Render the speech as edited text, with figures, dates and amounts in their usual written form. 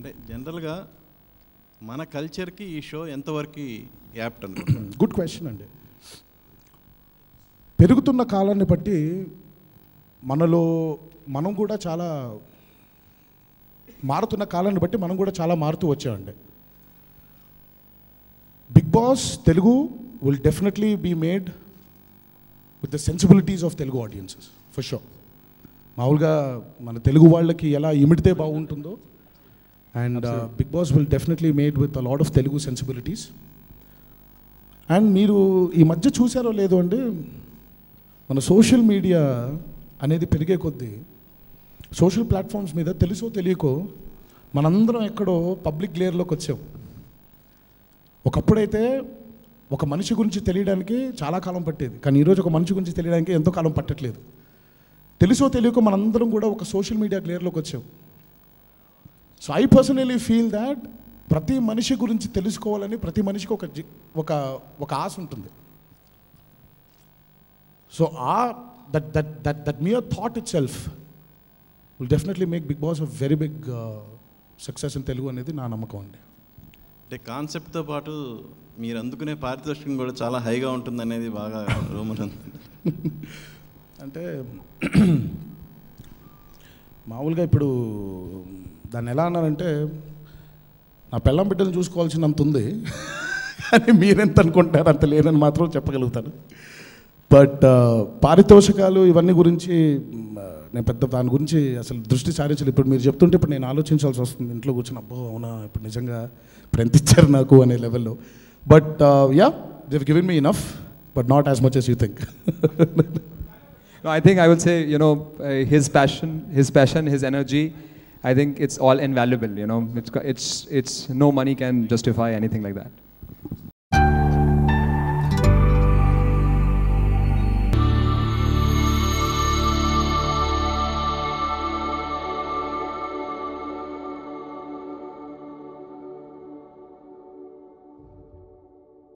అంటే జనరల్గా మన కల్చర్కి ఈ షో ఎంతవరకు యాప్ట్ అనుకుంటున్నాను? గుడ్ క్వశ్చన్ అండి. పెరుగుతున్న కాలాన్ని బట్టి మనలో మనం కూడా చాలా మారుతున్న కాలాన్ని బట్టి మనం కూడా చాలా మారుతూ వచ్చామండి. Bigg Boss Telugu will definitely be made with the sensibilities of Telugu audiences for sure. మామూలుగా మన తెలుగు వాళ్ళకి ఎలా ఇమిడితే బాగుంటుందో, and Bigg Boss will definitely made with a lot of Telugu sensibilities. And మీరు ఈ మధ్య చూసారో లేదో అండి, మన సోషల్ మీడియా అనేది పెరిగే కొద్దీ సోషల్ ప్లాట్ఫామ్స్ మీద తెలుసో తెలియకో మనందరం ఎక్కడో పబ్లిక్ గ్లేర్లోకి వచ్చాం. ఒకప్పుడైతే ఒక మనిషి గురించి తెలియడానికి చాలా కాలం పట్టేది, కానీ ఈరోజు ఒక మనిషి గురించి తెలియడానికి ఎంతో కాలం పట్టట్లేదు. తెలుసో తెలియకో మనందరం కూడా ఒక సోషల్ మీడియా గ్లేర్లోకి వచ్చాం. So I personally feel that ప్రతి మనిషి గురించి తెలుసుకోవాలని ప్రతి మనిషికి ఒక ఆశ ఉంటుంది. So that mere thought itself will definitely make Big Boss a very big success in Telugu అనేది నా నమ్మకం అండి. అంటే కాన్సెప్ట్తో పాటు మీరు అందుకునే పారితోషికం కూడా చాలా హైగా ఉంటుంది అనేది బాగా రూమర్ ఉంది. అంటే మామూలుగా ఇప్పుడు దాన్ని ఎలా అన్నారంటే, నా పెళ్ళం బిడ్డలు చూసుకోవాల్సినంత ఉంది, కానీ మీరెంత అనుకుంటారు అంత లేదని మాత్రం చెప్పగలుగుతాను. బట్ పారితోషికాలు ఇవన్నీ గురించి నేను పెద్ద దాని గురించి అసలు దృష్టి సారించాలి. ఇప్పుడు మీరు చెప్తుంటే ఇప్పుడు నేను ఆలోచించాల్సి వస్తుంది ఇంట్లో కూర్చొని, అబ్బో అవునా ఇప్పుడు నిజంగా ఇప్పుడు ఎంత ఇచ్చారు నాకు అనే లెవెల్లో. But yeah, they have given me enough, but not as much as you think. No, I think I would say, you know, his passion, his energy, I think it's all invaluable, you know. It's no money can justify anything like that.